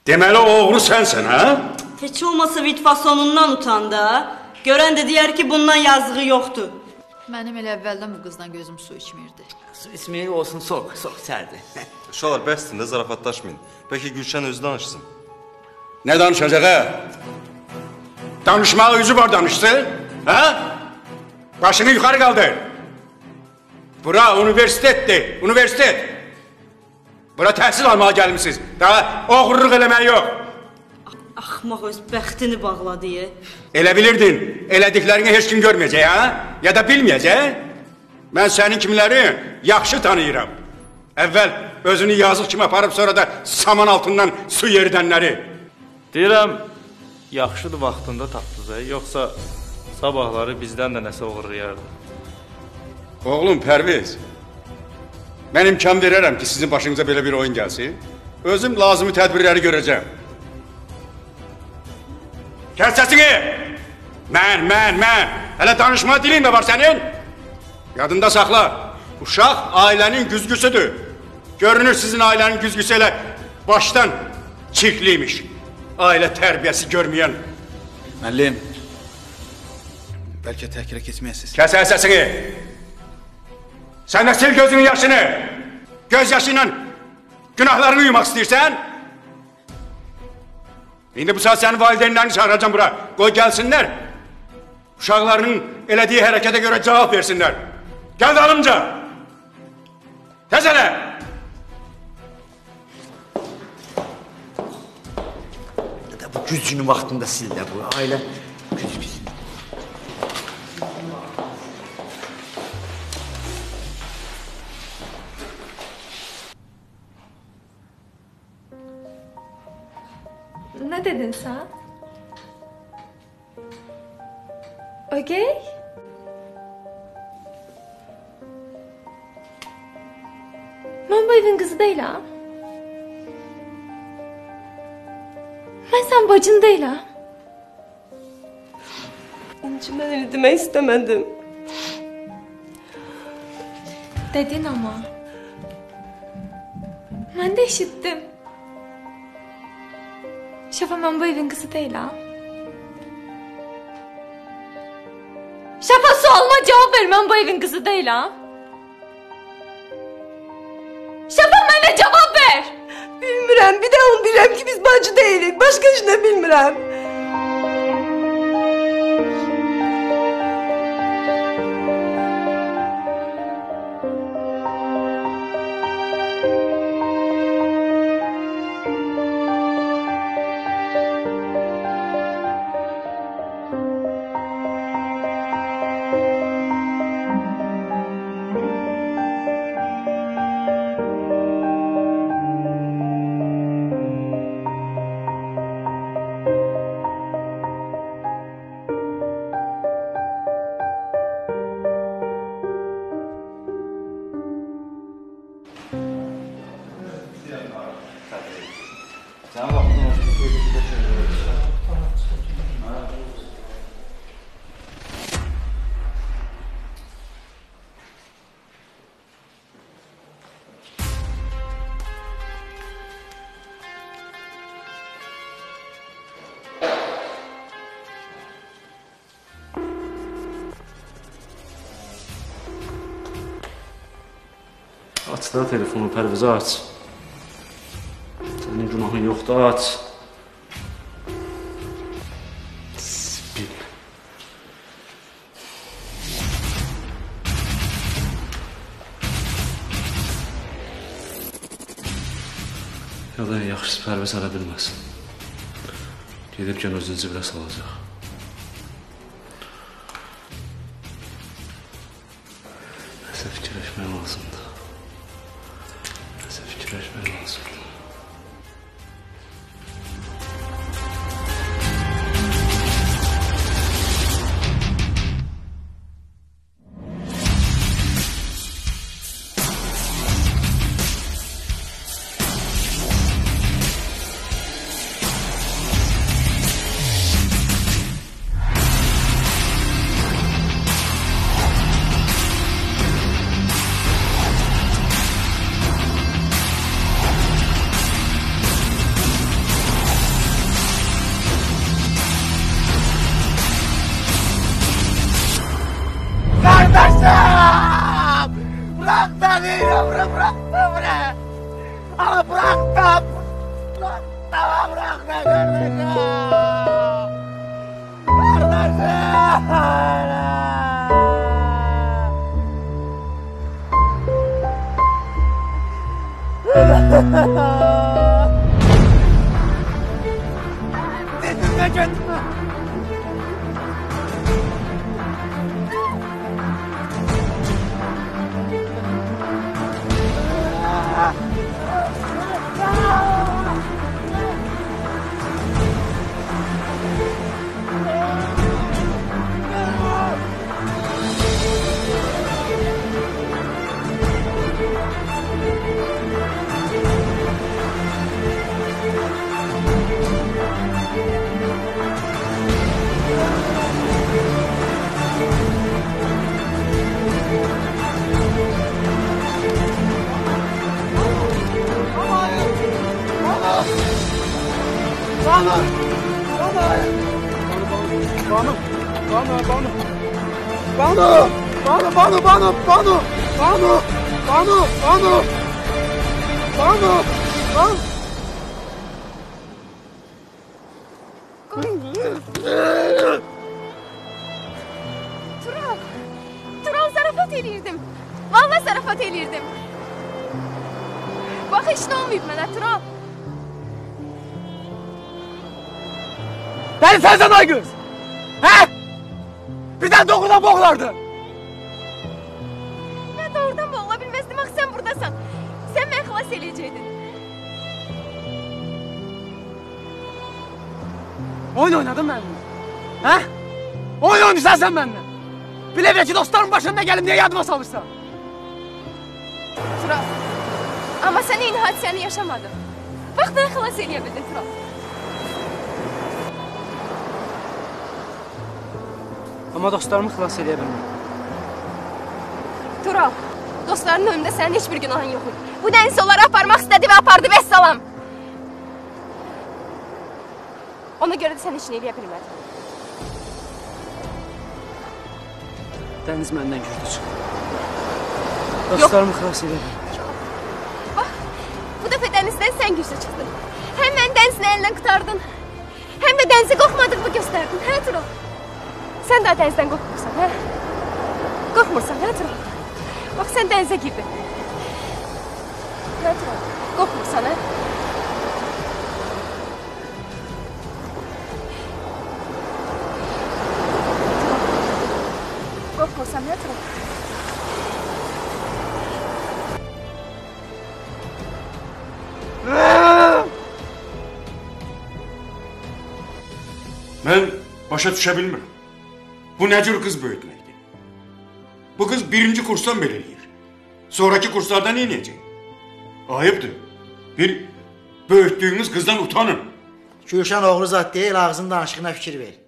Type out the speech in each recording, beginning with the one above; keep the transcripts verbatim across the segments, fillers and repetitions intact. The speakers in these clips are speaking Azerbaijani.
Deməli o oğru sənsən, hə? Heç olmasa vitfasonundan utandı. Görən də deyər ki, bundan yazığı yoxdur. Mənim elə əvvəldən bu qızdan gözüm su içmirdi. Su içməyi olsun, soğuk, soğuk sərdi. Uşaqlar, bəsdir də zarafatlaşmayın. Bəlkə Gülşən özü danışsın. Nə danışacaq, hə? Danışmağa üzü var danışsın, hə? Başını yuxarı qaldır. Bura universitetdir, universitet. Bura təhsil almağa gəlmişsiniz. Daha oğurluq eləmək yox. Axmaq öz bəxtini bağladı. Elə bilirdin, elədiklərini heç kim görməyəcək, hə? Ya da bilməyəcək. Mən sənin kimləri yaxşı tanıyıram. Əvvəl özünü yazıq kimi aparıb, sonra da saman altından su yeridənləri. Deyirəm, yaxşıdır vaxtında tapdınız, yoxsa sabahları bizdən də nəsə uğurlayardı. Oğlum Pərviz, mən imkan verərəm ki, sizin başınıza belə bir oyun gəlsin. Özüm lazımi tədbirləri görəcəm. Kəs səsini! Mən, mən, mən! Hələ danışma dilin də var sənin! Yadında saxla, uşaq ailənin güzgüsüdür. Görünür sizin ailənin güzgüsü elə başdan çirkliymiş. Ailə tərbiyəsi görməyən. Müəllim, bəlkə təhkirə keçməyəsiniz. Kəs səsini! Sən də sil gözünün yaşını! Göz yaşı ilə günahlarını yumaq istəyirsən? İndi bu saat sənin valideynlərini çağıracam bura. Qoy gəlsinlər. Uşaqlarının elədiyi hərəkətə görə cavab versinlər. Gəl dalımca! Tez elə! Bu gücünü vaxtında sil də bu ailə güzgüsü. Ne dedin sen? Okey? Ben bu evin kızı değil ha. Ben sen bacın değil ha. İçimden öyle demek istemedim. Dedin ama. Ben de işittim. Şafa ben bu evin kızı değil ha. Şafa sualıma cevap ver, ben bu evin kızı değil ha. Şafa bana cevap ver. Bilmirəm, bir də onu bilirəm ki biz bacı deyilik. Başqa heç nə bilmirəm. Aç da telefonu, Pərvizə aç. Sənin günahın yoxdur, aç. Bil. Ya da yaxşısı Pərviz hələ bilməsin. Gedibkən özünü zibrə salacaq. Nəsə fikirləşmək lazımdır. Nəsə fikirləşmək lazımdır. Dedim de gitme. Banu! Banu! Banu! Banu! Banu! Banu! Banu! Banu! Banu! Banu! Banu! Banu! Banu! Banu! Banu! Tural! Tural zarafat eləyirdim. Vallahi zarafat eləyirdim. Bax, heç nə olmayıb mənə, Tural. Beni sensen ay kız! He? Bir tane doğrudan boğlardı. Ben doğrudan boğula bilmezdim, bak sen buradasan. Sen beni xilas eləyəcəkdin. Oyun oynadın benimle. He? Oyun oynaysan sen benimle. Bile bile ki dostlarımın başında gelim diye yadıma salırsan. Tural. Ama sen eyni hadisəni yaşamadın. Bak, beni xilas eləyə bildin, Tural. Ama dostlarımı xilas edə bilmirəm. Tural, dostların önündə sənin heç bir günahın yox idi. Bu dənisi onları aparmaq istədi və apardı, vəssalam. Ona görə də sən heç nə eləyə bilmədin. Dəniz məndən güclü çıxdı. Dostlarımı xilas edə bilmirəm. Bax, bu dəfə dənizdən sən güclü çıxdın. Həm mən dənizin əlindən qutardın, həm də dənizə qorxmadığını göstərdin, hə Tural? Sən daha dənizdən qorxmursan, hə? Qorxmursan, hə Tural? Bax, sən dənizə girdin. Hə Tural? Qorxmursan, hə? Qorxmursan, hə Tural? Mən başa düşə bilmirəm. Bu nə cür qız böyütməkdir? Bu qız birinci kursdan belə eləyir. Sonraki kurslardan nə edəcək? Ayıbdır. Bir böyütdüyünüz qızdan utanın. Gülşən oğlu zat deyil, ağzının danışığına fikir ver.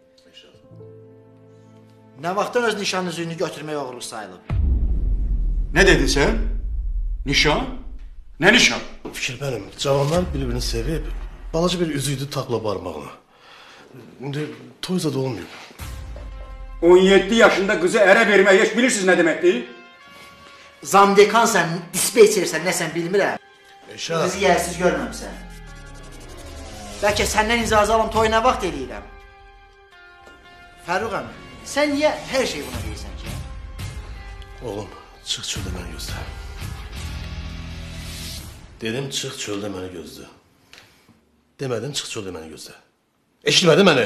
Nə vaxtdan öz nişan üzüyünü götürmək oğurluq sayılıb? Nə dedin sən? Nişan? Nə nişan? Fikir benim, cavanlar bir-birini sevib, balaca bir üzüydü takla barmağına. İndi toyza da olmuyor. on yeddi yaşında qızı ərə vermək heç bilirsiniz nə deməkdir? Zamdekansən, dispeyçersən, nəsən bilmirəm. Eşə. Qızı yersiz görməmsən. Bəlkə səndən icazə alım, toy nə vaxt eləyirəm? Fərruq əmi, sən niyə hər şey buna deyirsən ki? Oğlum, çıx çöldə məni gözlə. Dedim, çıx çöldə məni gözlə. Demədim, çıx çöldə məni gözlə. Eşitmədi məni.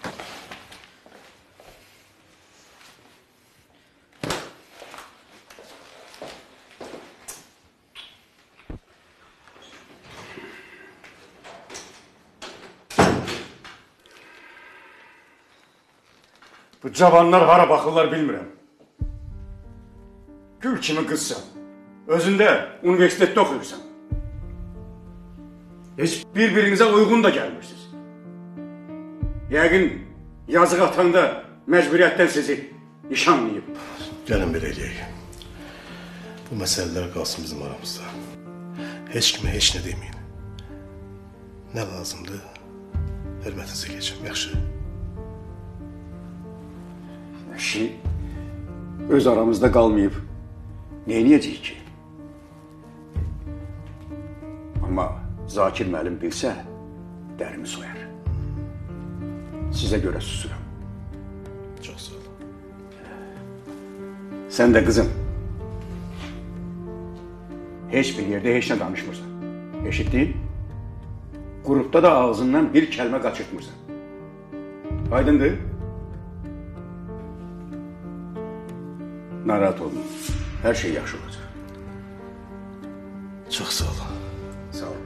Bu cavanlar hara baxırlar bilmirəm. Gül kimi qızsan. Özündə universitetdə oxuyursan. Heç bir-birinizə uyğun da gəlmirsiniz. Yəqin yazıq atanda məcburiyyətdən sizi nişanlayıb. Gəlin belə eləyək. Bu məsələlər qalsın bizim aramızda. Heç kimə heç nə deməyin. Nə lazımdır? Hörmətinizə keçin, yaxşı. Şey, öz aramızda qalmayıb, neyniyəcəyik ki? Amma Zakir müəllim bilsə, dərimi soyar. Sizə görə susuram. Çox sağ ol. Sən də qızım, heç bir yerdə heç nə danışmırsan. Eşitdin? Qrupda da ağzından bir kəlmə qaçırtmırsan. Aydındır? Narahat olma. Hər şey yaxşı olacaq. Çox sağ ol. Sağ ol.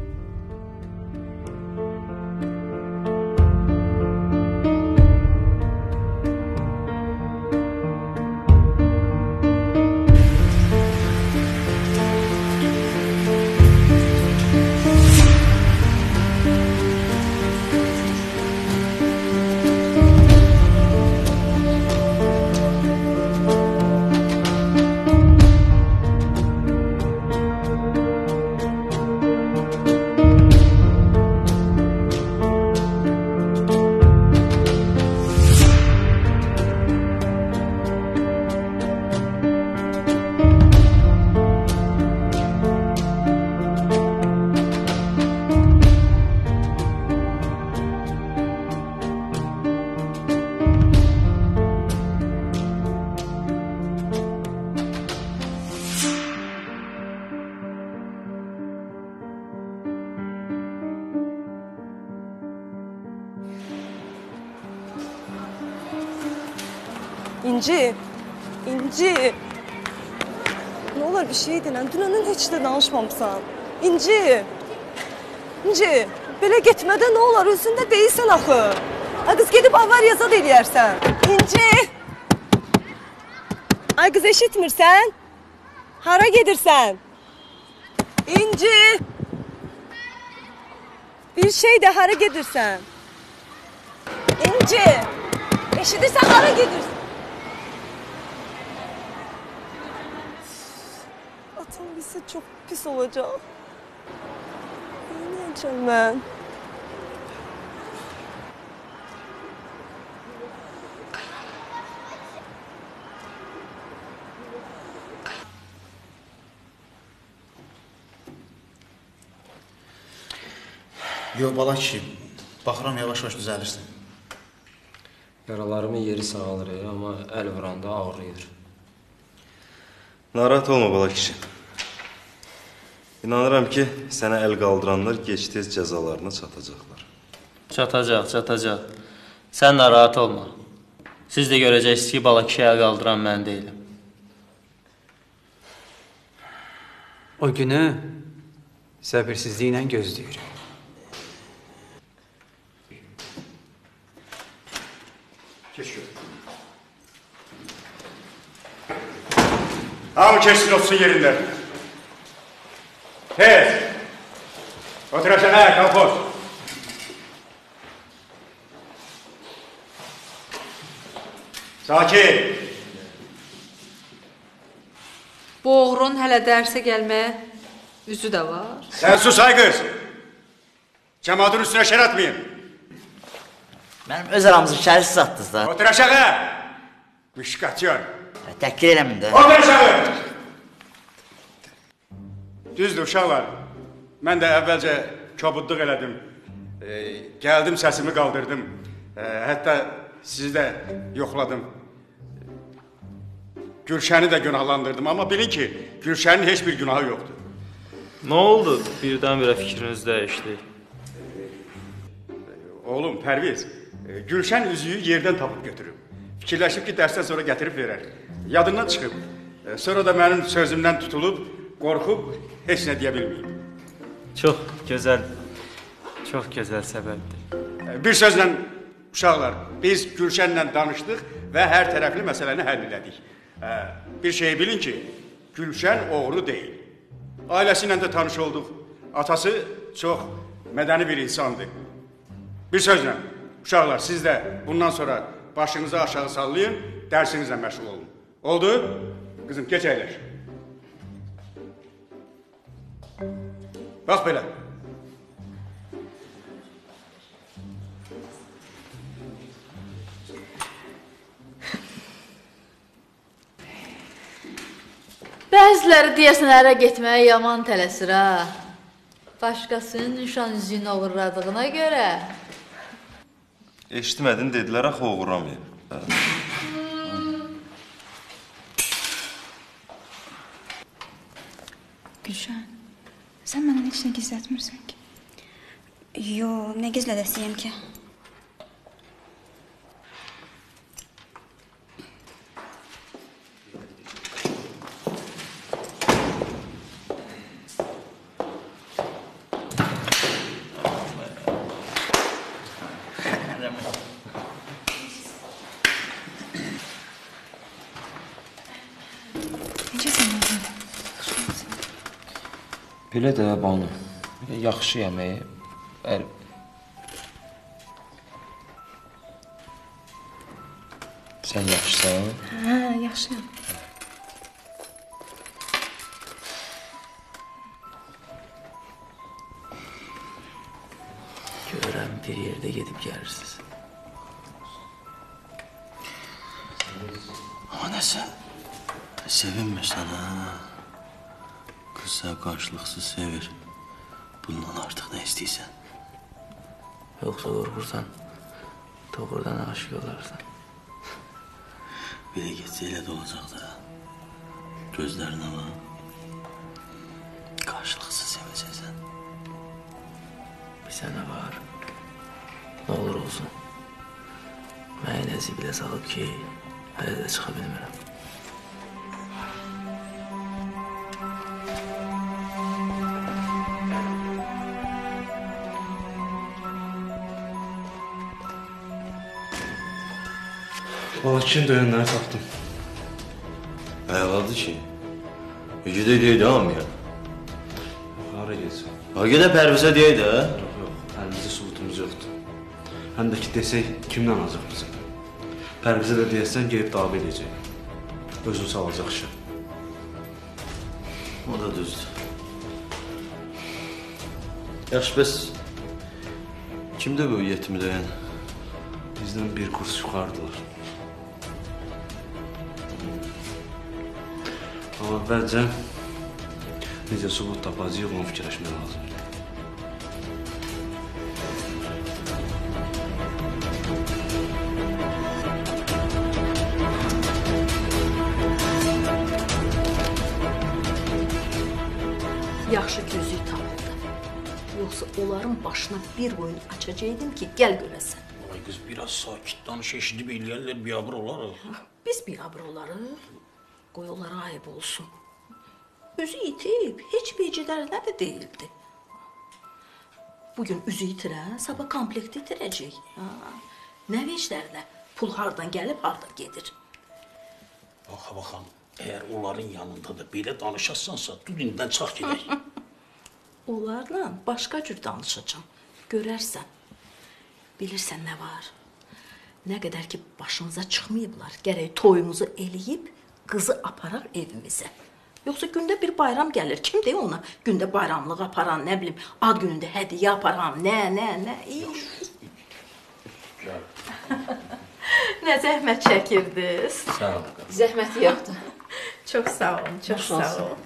İnci, İnci. Ne olur bir şey denən, dünəndən heç də danışmamısan. İnci, İnci, belə getmədə nə olar, özündə deyilsən axı. Ay qız, gedib avariya zad eləyərsən. İnci. Ay qız, eşitmirsən? Hara gedirsən? İnci. Bir şey de hara gedirsən? İnci. Eşidirsən, hara gedirsən? Atam bilse çok pis olacak. Ne yapacağım ben? Yox, bala kişi, baxıram yavaş-yavaş düzəlirsən. Yaralarımın yeri sağalır, amma əl vuranda ağrıyır. Narahat olma bala kişi. İnanıram ki, sənə əl qaldıranlar gec-tez cəzalarına çatacaqlar. Çatacaq, çatacaq. Sən narahat olma. Siz də görəcəksiniz ki, bala kişiyə əl qaldıran mən deyiləm. O günü səbirsizliklə gözləyirik. Keş gör. Hamı keçsin olsun yerində. Tez. Otur aşağı, kalpoz. Sakin. Bu oğrun hələ dərsə gəlməyə üzü də var. Sen sus ay kız. Cemaatın üstüne şer atmayın. Mənim öz aramızı şərsiz atdınız da. Otur aşağı. Müşkatyon. Təhqir eləmin də. Otur aşağı. Düzdür uşaqlar. Mən də əvvəlcə kobudluq elədim. E, gəldim, səsimi qaldırdım. E, hətta sizi də yoxladım. Gülşəni də günahlandırdım. Amma bilin ki, Gülşənin heç bir günahı yoxdur. Nə oldu? Birdən-birə fikriniz dəyişdi. Oğlum Pərviz, e, Gülşən üzüyü yerdən tapıb götürüb. Fikirləşib ki, dərsdən sonra gətirib verər. Yadından çıxıb. E, sonra da mənim sözümdən tutulub, qorxub, heç nə deyə bilməyib. Çox gözəl, çox gözəl səbəbdir. E, bir sözlə, uşaqlar, biz Gülşənlə danışdıq və hər tərəfli məsələni həll elədik. E, bir şey bilin ki, Gülşən oğru deyil. Ailəsi ilə də tanış olduq. Atası çox mədəni bir insandır. Bir sözlə, uşaqlar, siz də bundan sonra başınızı aşağı sallayın, dərsinizlə məşğul olun. Oldu? Qızım, geç əyləş. Bax belə. Bəziləri deyəsən ərə getməyə yaman tələsir, ha. Başqasının nişan üzüyünü uğurladığına görə. Eşitmədin, dedilər, axı uğramayıb. Gülşən, Sən məndən heç nə gizlətmirsən ki. Yo, nə gizlədəsiyəm ki? Belə də Banu, yaxşı yeməyi, əl... Sən yaxşısan? Hə, yaxşıyam. Görürəm, bir yerdə gedib gəlirsiniz. Amma nəsə, sevinmirsən, hə? Qız sən qarşılıqsız sevir. Bundan artıq nə istəyirsən? Yoxsa qorxursan, doğrudan aşıq olarsan. Belə geçsə elə də olacaq da. Gözlərin ama qarşılıqsız sevəcəksən. Bir sənə var. Nə olur olsun. Mənə zibilə salıb ki, hələ də çıxa bilmirəm. Balıkçının döyənləri tapdım. Əladır ki, Ece de deyək də hamıya. Hara geçsin? Ha, gedə Pərvizə deyək də. Yox, yox, əlimizdə subutumuz yoxdur. Həm də ki, desək, kimdən acıqmısan? Pərvizə də deyəsən, gelib davi edəcək. Özün salacaq işə. O da düzdür. Yaxşı, bəs kimdə bu yetimi döyən? Bizdən bir kurs yuxarıdılar. Amma əvvəlcə necə subut tapacağıq, onu fikirləşmək lazımdır. Yaxşı gözlük tapıldı. Yoxsa onların başına bir boyun açacaqdım ki, gəl görəsən. Ay qız, biraz sakit danış, eşidib eləyərlər, biabır olarıq. Biz biabır olarıq. Qoy onlara ayıb olsun. Üzü itib, heç vecələrinə də deyildi. Bugün üzü itirən, sabah komplekti itirəcək. Nə veclərinə? Pul hardan gəlib, hardan gedir? Baxa baxam, əgər onların yanında da belə danışasansa, dilindən çaq gedək. Onlarla başqa cür danışacağım. Görərsən. Bilirsən nə var? Nə qədər ki başımıza çıxmayıblar, gərək toyumuzu eləyib, qızı aparaq evimizə. Yoxsa gündə bir bayram gəlir. Kim deyir ona? Gündə bayramlıq aparan, nə bilim, ad günündə hədiyyə aparan, nə, nə, nə. Nə zəhmət çəkirdiniz? Sağ ol. Zəhmət yoxdur. Çox sağ olun, çox sağ olun.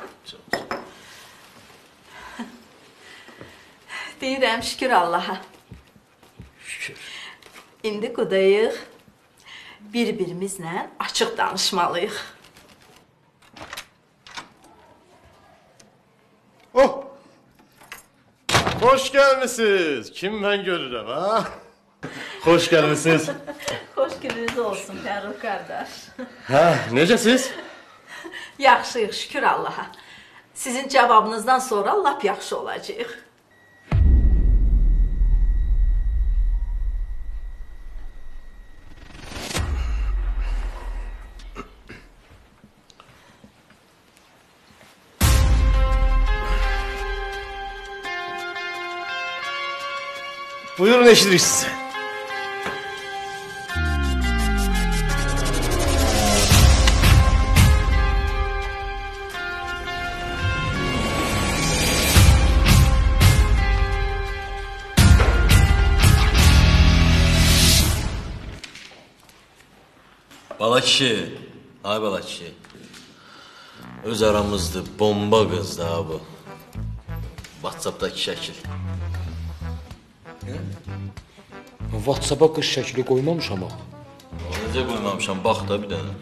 Deyirəm, şükür Allaha. Şükür. İndi qudayıq, bir-birimizlə açıq danışmalıyıq. Oh! Hoş gelmişsiniz. Kim ben görürüm ha? Hoş gelmişsiniz. Xoş gününüz olsun Fərruh qardaş. Ha, necəsiz? Yaxşıyıq, şükür Allaha. Sizin cavabınızdan sonra lap yaxşı olacaq. Buyurun, eşidirik sizi. Bala kişi, ay bala kişi. Öz aramızda bomba qızdı ha bu. WhatsApp'daki şəkil. WhatsApp-a qız şəkili qoymamışam axı. Necə qoymamışam, bax da bir dənə.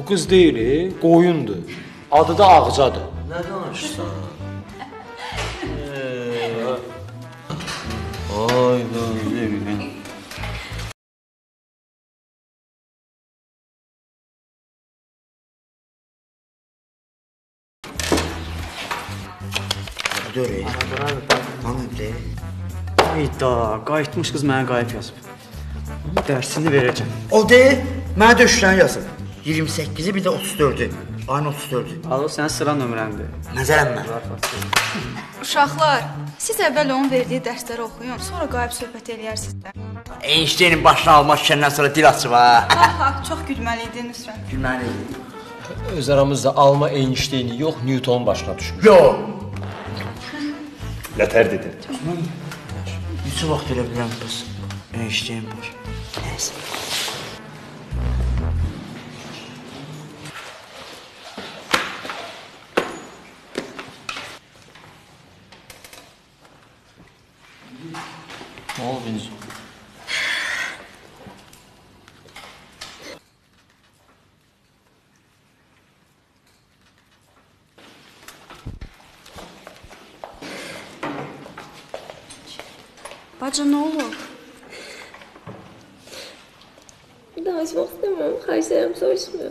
qız deyil, qoyundur. Adı da Ağcadır. Nə danışsan? Ay gözlerim. Dur, e. Tamam, de. Hayda, qayıtmış qız mənə qayıp yazıb. Onun dərsini verəcəm. O de, mənə döşlən yazıb. iyirmi səkkizi bir də otuz dördü. Ayın otuz dördü. Alo, sənin sıra nömrəndir. Nəzərəm mən. Uşaqlar, siz əvvəl onun verdiyi dərsləri oxuyun, sonra qayıb söhbət eləyərsiniz də. Einsteynin başına almaq şəndən sonra dil açıb ha. Ha ha, çox gülməli idi Nüsrət. Gülməli idi. Öz aramızda Alma Einsteyni yox, Newtonun başına düşmüş. Yox. Nətər dedi? Neçə vaxt elə bilirəm biz Einsteyn var. Nəysə. Ne oldu İnci? Bacı, nə olub? Danışmaq istəmirəm, xahiş edirəm, soruşma.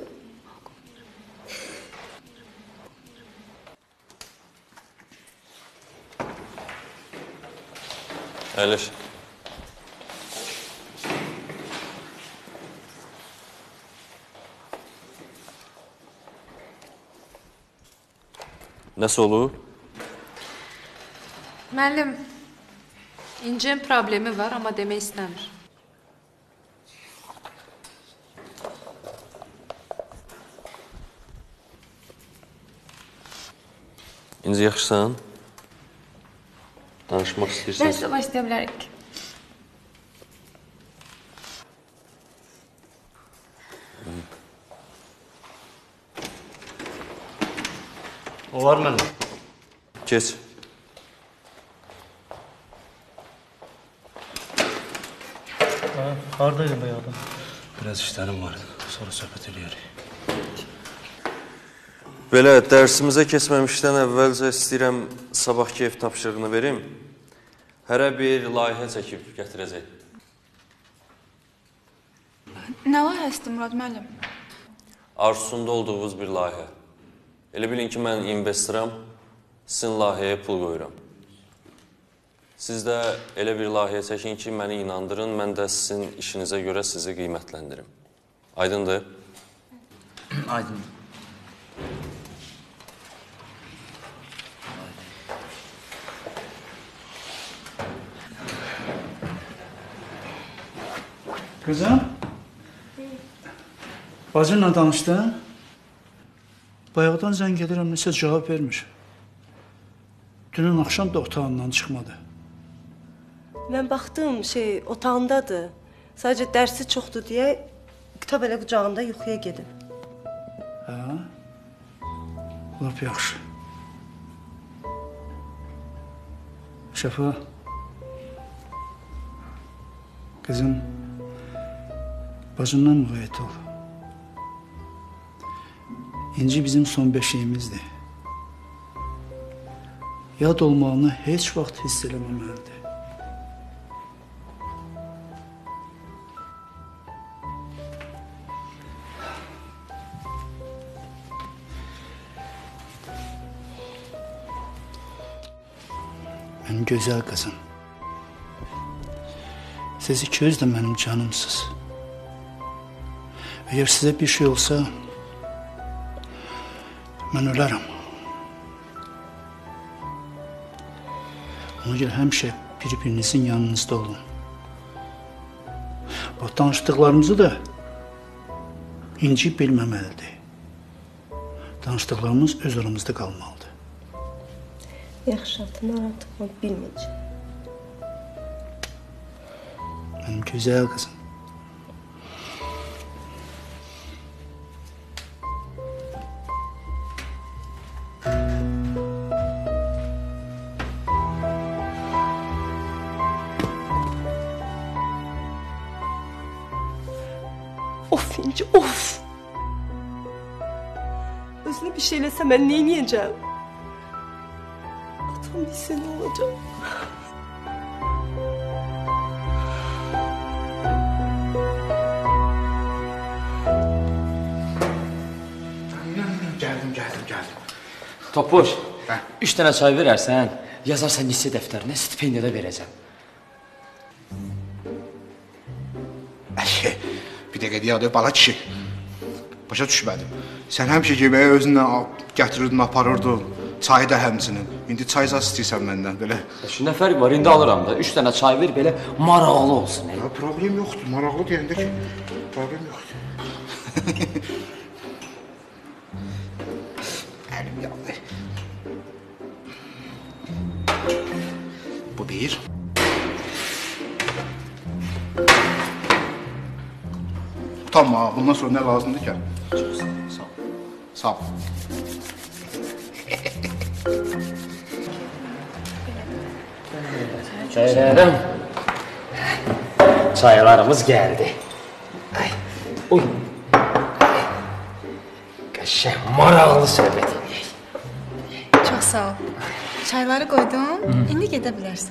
Əyləş. Nəsə olub? Müəllim, İncinin problemi var, amma demək istəmir. İnci, yaxşısan? Danışmaq istəyirsən? Dərs sabah istəyə bilərik. Olar mənə. Keç. Haradaydın bayaqdan? Biraz işlərim var, sonra söhbət eləyərik. Belə, dərsimizə keçməmişdən əvvəlcə istəyirəm sabahki ev tapşırığını verim. Hərə bir layihə çəkib gətirəcək. Nə layihəsidir Murad müəllim? Arzusunda olduğunuz bir layihə. Elə bilin ki, mən investoram, sizin layihəyə pul qoyuram. Siz də elə bir layihə çəkin ki, məni inandırın, mən də sizin işinizə görə sizi qiymətləndirim. Aydındır? Aydındır. Qızım, bacınla danışdın? Bayaqdan zəng edirəm, nəsə cavab vermir. Dünün axşam da otağından çıxmadı. Mən baxdım, şey, otağındadır. Sadəcə dərsi çoxdur deyə kitab elə qucağında yuxuya gedib. Hə? Lap yaxşı. Şəfa, qızım, bacından müğayət ol. İnci bizim son beşiyimizdir. Yad olmağını heç vaxt hiss eləməməlidir. Mənim gözəl qızım. Siz ikiniz də mənim canımsınız. Əgər sizə bir şey olsa, mən ölərəm. Ona görə həmişə bir-birinizin yanınızda olun. Bu danışdıqlarımızı da İnci bilməməlidir. Danışdıqlarımız öz aramızda qalmalıdır. Yaxşı, narahat olma, bilməyəcəm. Mənim gözəl qızım. Of İnci, of! özünə bir şey eləsə mən nə edəcəm? Atam bilsə nə olacaq? Gəldim, gəldim, gəldim. Topuş, üç dənə çay verərsən, yazarsan lisey dəftərinə stipendiya da verəcəm. Əşi, bir dəqiqə deyədir, bala kişi. Başa düşmədim. Sən həmişə yeməyi özünlə gətirirdin, aparırdın. Çayı da həmsinin. İndi çay zat istəyirsən məndən, belə. Əşi, nə fərq var? İndi alıram da. Üç dənə çay ver, belə maraqlı olsun. Ya, problem yoxdur. Maraqlı deyəndə ki, problem yoxdur. Əlim yandı. Bu bir. Utanma, bundan sonra nə lazımdır ki? Sağ ol. Sağ ol. Çaylarım. Çaylarımız gəldi. Ay, uy. Qəşəng, maraqlı söhbət edək. Çox sağ ol. Çayları qoydum, indi gedə bilərsən.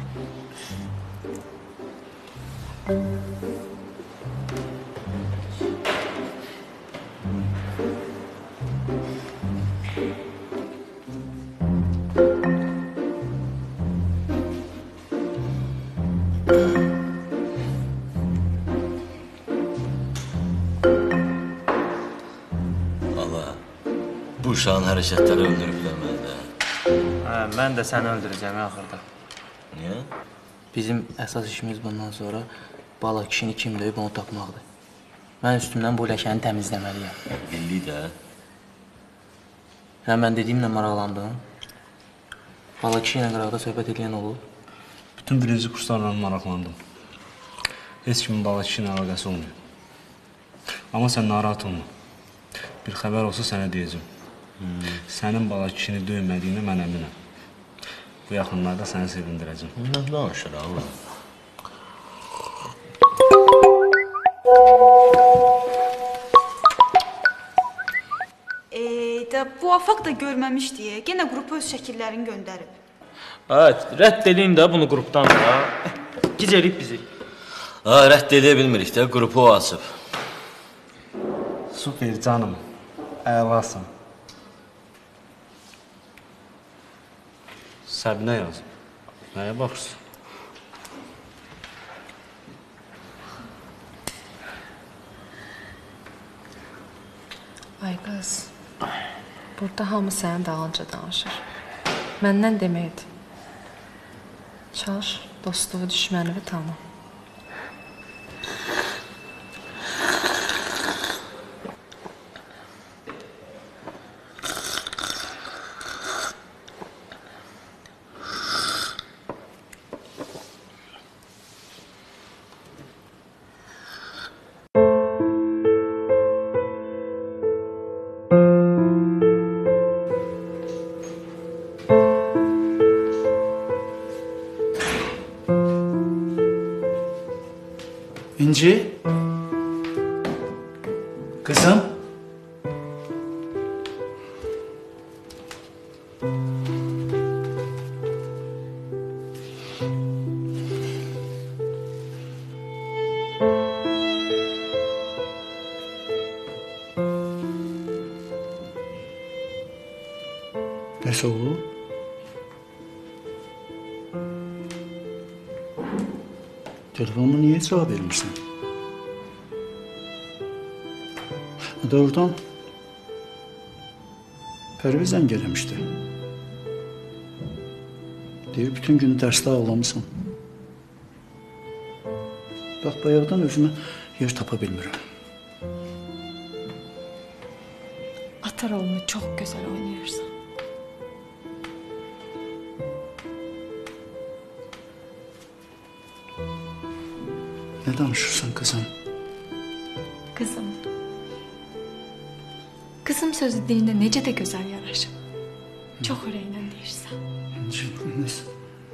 Uşağın hərəkətləri öldürüblər məni də. Hə, mən də səni öldürəcəm axırda. Niyə? Bizim əsas işimiz bundan sonra bala kişini kim döyüb onu tapmaqdır. Mən üstümdən bu ləkəni təmizləməliyəm. Billi də. Hə, mən dediyimlə maraqlandım. Bala kişi ilə qıraqda söhbət edən olub. Bütün birinci kurslarla maraqlandım. Heç kimin bala kişinin əlaqəsi olmuyor. Amma sən narahat olma. Bir xəbər olsa sənə deyəcəm. Hmm. Sənin bala kişini döymədiyini mən əminəm. Bu yaxınlarda səni sevindirəcəm. Nə danışır Allah? Eee, də bu afaq da görməmişdi. Yenə qrupa öz şəkillərini göndərib. Evet, rədd edin də bunu qrupdan da. Gicəliyib bizi. Ha, rədd edə bilmirik də, qrupu o açıb. Super canım, əlasın. Səbinə yaz. Nəyə baxırsın? Ay qız, burada hamı sənin dalınca danışır. Məndən deməkdir. Çalış, dostluğu, düşməni tanı. İnci? Kızım? Nəsə olub? Telefonuma niyə cavab vermirsən? Doğrudan Pərviz zəng eləmişdi. Deyir, bütün günü dərsdə ağlamısan. Bax, bayaqdan özümə yer tapa bilmirəm. Ata rolunu çox gözəl oynayırsan. Nə danışırsan qızım? Qızım. Qızım sözü deyində necə də gözəl yaraşır. Çox ürəklə deyirsən. İnci, nəsə?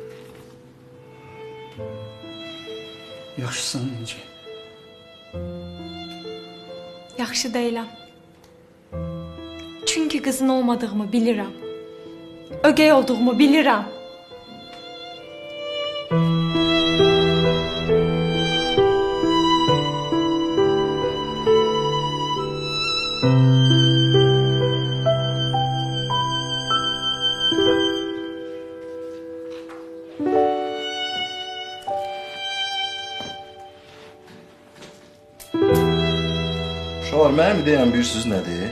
Yaxşısan, İnci. Yaxşı deyiləm. Çünki qızın olmadığımı bilirəm. Ögey olduğumu bilirəm. Uşaqlar, mənim ideyam bilirsiniz nədir?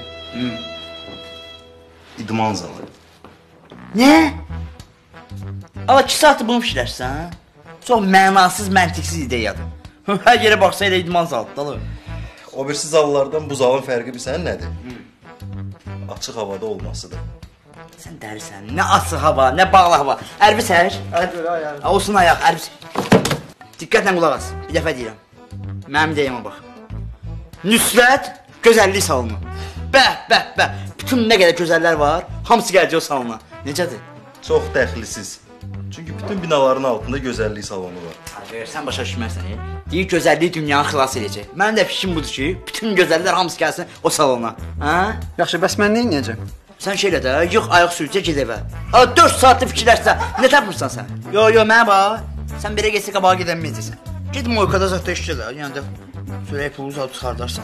İdman zalı. Nə? Ala iki saatdır bunu fikirləşsən? Çox mənasız, məntiqsiz ideyadır. Hər yerə baxsa elə idman zalıdır. O birisi zallardan bu zalın fərqi bilsən nədir? Açıq havada olmasıdır. Sən dərisən, nə açıq hava, nə bağlı hava. Ərbi sər. Olsun ayaq, ərbi sər. Diqqətlə qulaq as, bir dəfə deyirəm. Mənim ideyama bax. Nüsrət gözəllik salonu. Bəh, bəh, bəh. Bütün nə qədər gözəllər var, hamısı gələcək o salona. Necədir? Çox dəxlisiz. Çünki bütün binaların altında gözəllik salonu var. Hayır, sən başa düşmərsən. Deyir gözəllik dünyanı xilas edəcək. Mənim də fikrim budur ki, bütün gözəllər hamısı gəlsin o salona. Hə? Yaxşı, bəs mən nə edəcəm? Sən şey elə də, yığ ayaq sürücə ged evə. Ha, dörd saatdır fikirləşsən, nə tapmırsan sən? Yo, yo, mənə bax. Sən belə getsə qabağa gedəməyəcəksən. Ged moykada zətdə işlə də, yəni də sürək pulu uzaq çıxardarsan.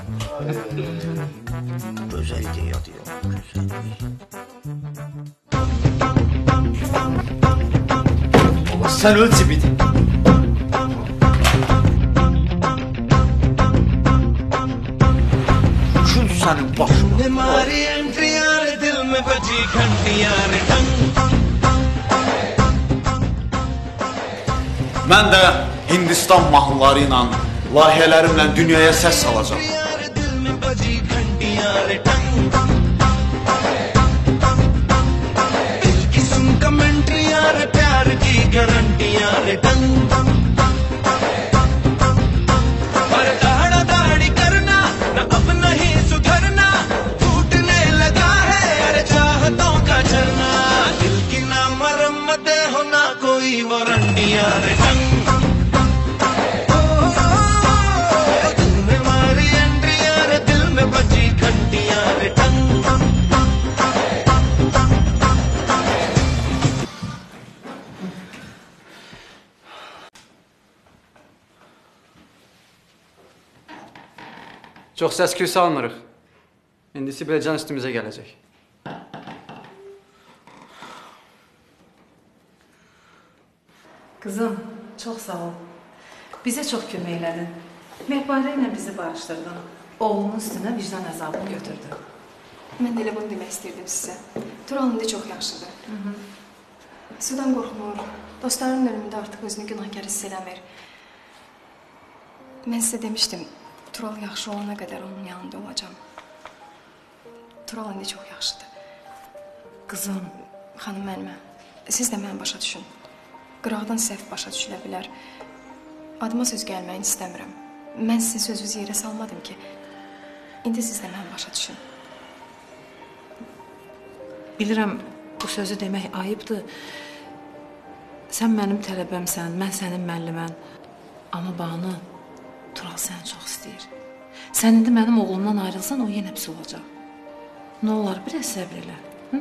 Gözəl ideyadır ya, gözəllik. Allah, sən öl cibidi. Kül sənin başına. Mən də Hindistan mahnıları ilə, layihələrimlə dünyaya səs salacağam. Çox səs-küy salmırıq. İndisi belə can üstümüzə gələcək. Qızım, çox sağ ol. Bizə çox kömək elədin. Məhbarə ilə bizi bağışdırdın. Oğlunun üstünə vicdan əzabını götürdün. Mən də elə bunu demək istəyirdim sizə. Tural indi çox yaxşıdır. Hı -hı. Sudan qorxmur. Dostlarının önündə artıq özünü günahkar hiss eləmir. Mən sizə demişdim, Tural yaxşı olana qədər onun yanında olacağam. Tural indi çox yaxşıdır. Qızım, xanım mənimə, siz də məni başa düşün. Qıraqdan səhv başa düşülə bilər. Adıma söz gəlməyini istəmirəm. Mən sizin sözünüzü yerə salmadım ki. İndi siz də məni başa düşün. Bilirəm, bu sözü demək ayıbdır. Sən mənim tələbəmsən, mən sənin müəllimən. Amma Banu, Tural səni çox istəyir. Sən indi mənim oğlumdan ayrılsan, o yenə pis olacaq. Nə olar, biraz səbr elə. Hı?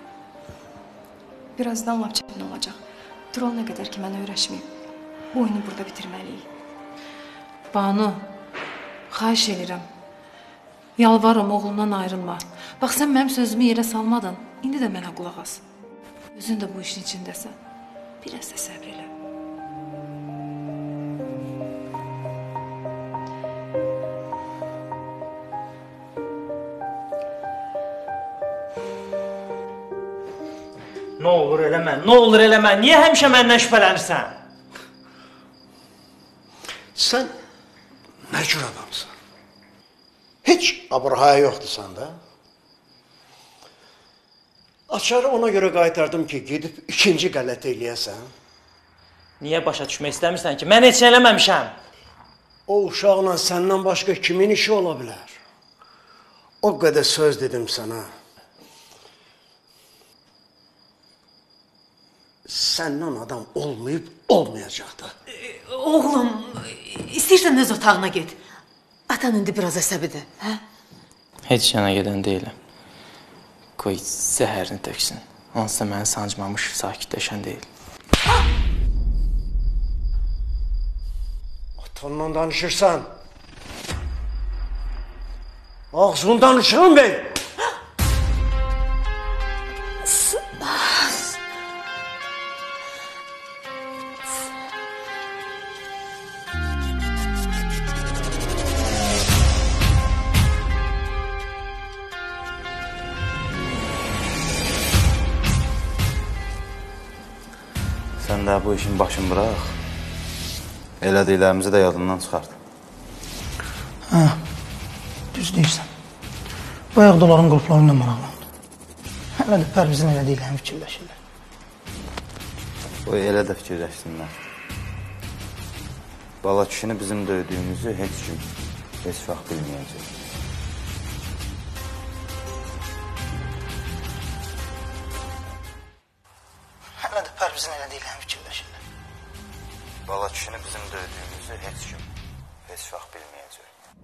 Birazdan lap çətin olacaq. Tural nə qədər ki, mənə öyrəşməyib. Bu oyunu burada bitirməliyik. Banu, xahiş edirəm. Yalvarım, oğlumdan ayrılma. Bax, sən mənim sözümü yerə salmadın. İndi də mənə qulaq as. Özün də bu işin içindəsən. Biraz da səbr elə. Nə olur eləmə, nə olur eləmə. Niyə həmişə məndən şübhələnirsən? Sən nə cür adamsan? Heç abrahaya yoxdur səndə. Açarı ona görə qaytardım ki, gedib ikinci qələt eləyəsən. Niyə başa düşmək istəmirsən ki? Mən heç eləməmişəm. O uşaqla səndən başqa kimin işi ola bilər? O qədər söz dedim sənə. Səndən adam olmayıb, olmayacaqdı. Oğlum, istəyirsən öz otağına get. Atan indi biraz əsəbidir, hə? Heç yana gedən deyiləm. Qoy zəhərini töksün. Onsuz da məni sancmamış, sakitləşən deyil. Atanla danışırsan. Ağzını danışırım ben. Sən də bu işin başını bıraq. Elədiklərimizi də yadından çıxart. Hə, düz deyirsən. Bayaq doların qruplarıyla maraqlandı. Hələ də Pərvizin elədiklərini fikirləşirlər. O elə də fikirləşsinlər. Bala kişini bizim döydüyümüzü heç kim, heç vaxt bilməyəcək. Hələ də Pərvizin elədiklərini fikirləşirlər. Bala kişini bizim döydüyümüzü heç kim, heç vaxt bilməyəcək.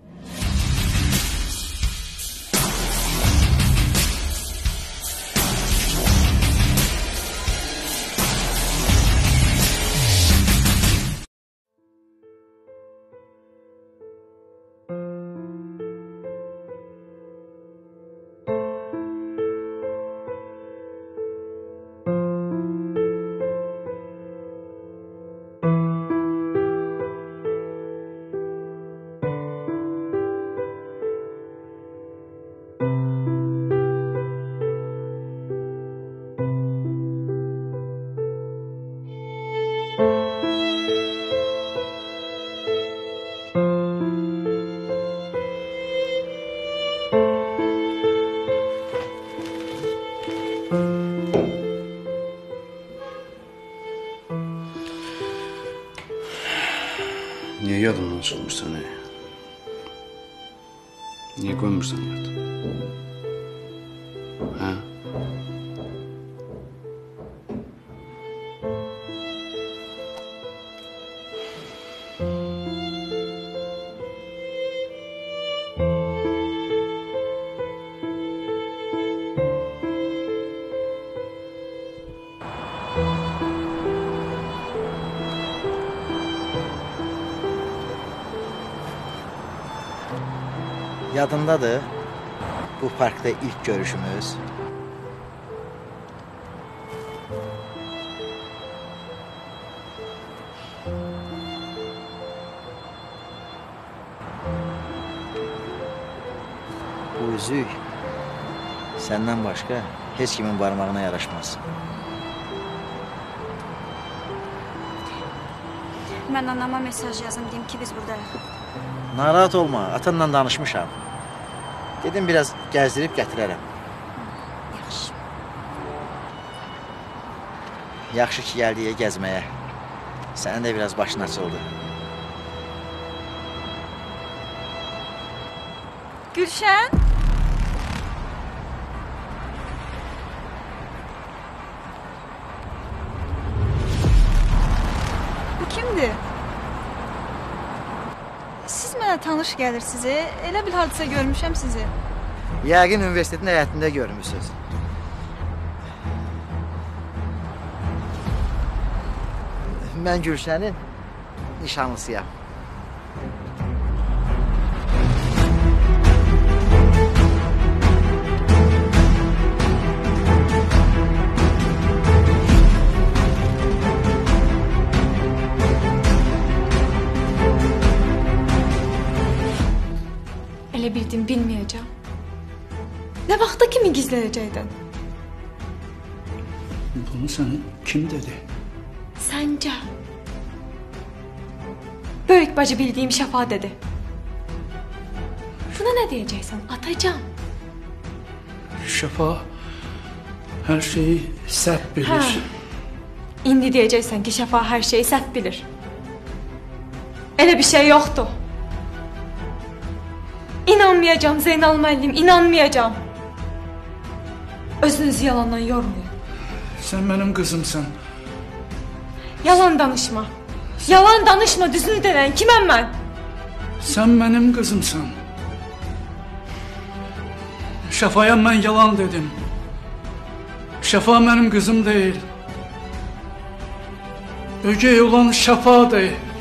Niye yadımdan çıxmışsan, ey? Niye qoymursan yad? Hə? Yadındadır bu parkda ilk görüşümüz. Bu üzük senden başka heç kimin barmağına yaraşmaz. Mən anama mesaj yazım, deyim ki biz buradayıq. Narahat olma, atanla danışmışam. Dedim biraz gəzdirib gətirərəm. Yaxşı. Yaxşı ki gəldiyə gəzməyə. Sənin də biraz başın açıldı. Gülşən? Bu kimdir? Siz mənə tanış gəlirsiniz, elə bil hadisə görmüşəm sizi. Yəqin universitetin həyətində görmüşsünüz. Mən Gülşənin nişanlısıyam. Elə bildim, bilməyəcəm. Nə vaxta kimi gizləyəcəkdin? Bunu sənə kim dedi? Səncə. Böyük bacı bildiyim Şəfa dedi. Şuna nə deyəcəksən? Atacan. Şəfa hər şeyi səhv bilir. Hə. İndi deyəcəksən ki, Şəfa hər şeyi səhv bilir. Elə bir şey yoxdur. İnanmayacağım Zeynal müəllim, inanmayacağım. Özünüzü yalandan yormayın. Sən mənim qızımsan. Yalan danışma. Yalan danışma, düzünü denən kiməm mən? Sən mənim qızımsan. Şəfaya mən yalan dedim. Şəfa mənim qızım deyil. Ögey olan Şəfa deyil.